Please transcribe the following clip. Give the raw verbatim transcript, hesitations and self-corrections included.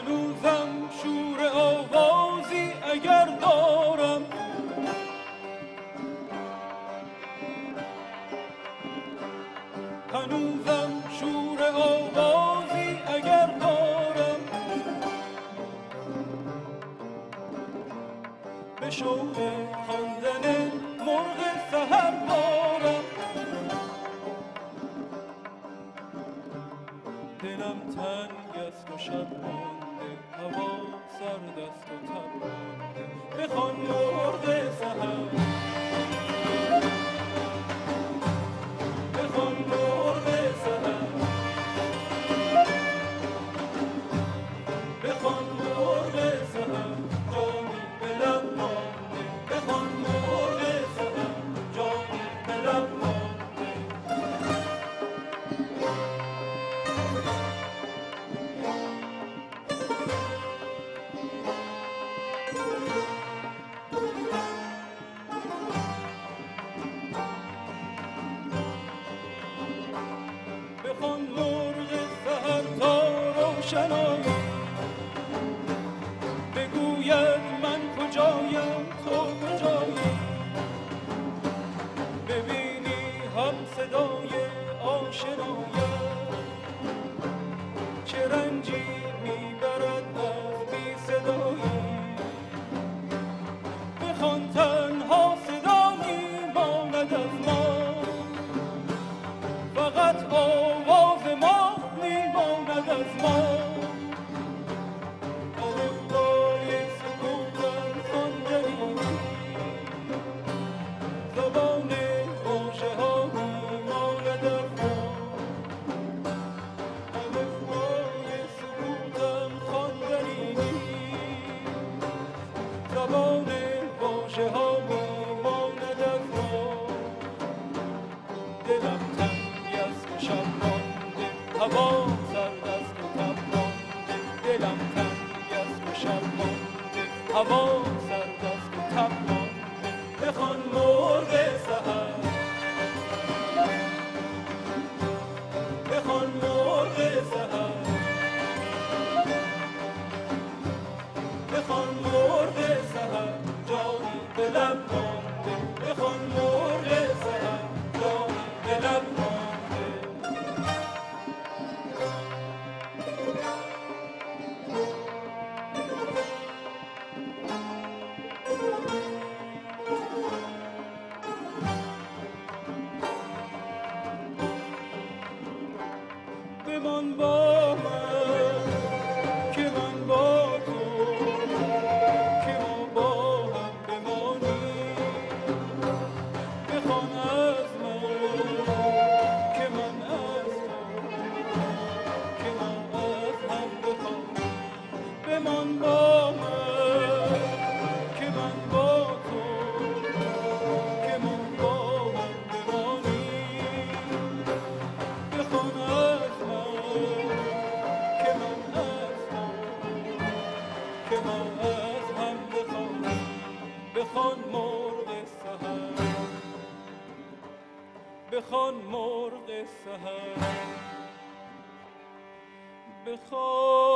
هنوزم شور آوازی اگر دارم، هنوزم شور آوازی اگر دارم، به شوق خواندن مرغ سحر دارم. دلم تنگ است و شب مانده، هوا سرد است و تب مانده، بخوان مرغ سحر، بخوان مرغ سحر، بخوان مرغ سحر، جانی به لب مانده، بخوان مرغ سحر، جانی به لب مانده. بخوان مرغ سحر تا روشنایی، بگوید من کجایم تو کجایی، ببینی هم صدای آشنایم چه رنجی میبرد از بی صدایی. بخوان تنها صدا میماند از ما، فقط آواز ما میماند از ما. الفبای سکوتم خواندنی، زبان واژه ها میماند از ما. الفبای سکوتم خواندنی، زبان واژه ها میماند از ما. دلم تنگ است و شب مانده، هوا سرد است و تب مانده، دلم تنگ است و شب مانده، هوا سرد است و تب مانده. بخوان مرغ سحر، بخوان مرغ سحر، بخوان مرغ سحر، جانی به لب مانده، بخوان مرغ سحر، جانی به لب مانده. بمان با من که من با تو، که ما با هم بمانیم. بخوان از من که من از تو، که ما از هم بخوانیم. بمان با من که من با تو، که ما با هم بمانیم. بخوان از من که من از تو، که ما از هم بخوانیم. بخوان مرغ سحر، بخوان مرغ سحر، بخوان